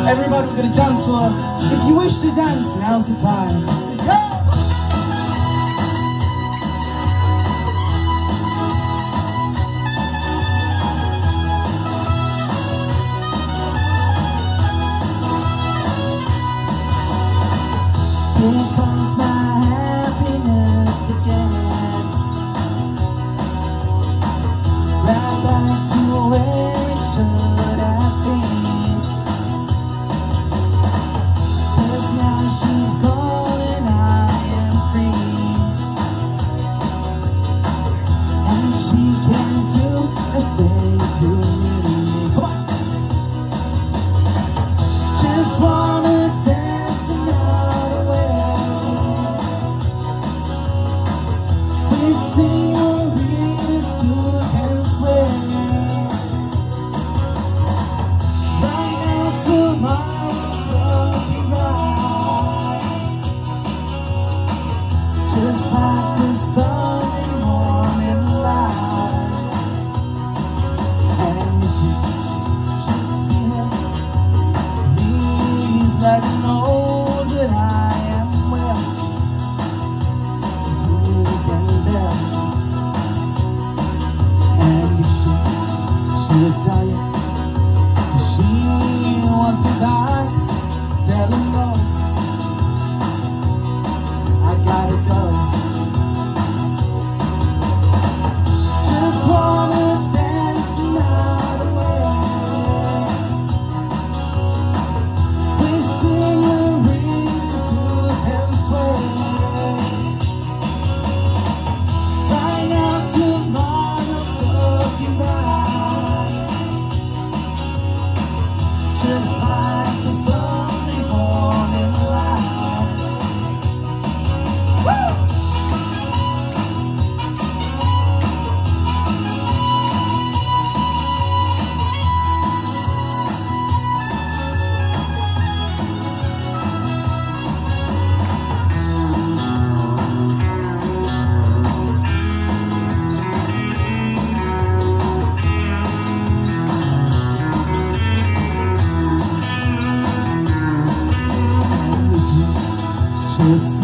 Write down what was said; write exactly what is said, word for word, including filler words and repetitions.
Everybody, we're gonna dance floor. If you wish to dance, now's the time. Yeah! Here comes my happiness again, right back to where it should have been. 'Cause now she's gone and I am free, and she can't do a thing to me. Come on. Just wanna dance the night away. Senoritas who can sway. Right now tomorrow's looking right, just like the Sunday morning light. And if you should see her, please let her know that I am well. So you can tell. She'll tell you that she wants me back. Tell her no, I gotta go. Just wanna dance the night away with senoritas who can sway. Right now tomorrow's looking bright, just like the Sunday morning light. Woo! Should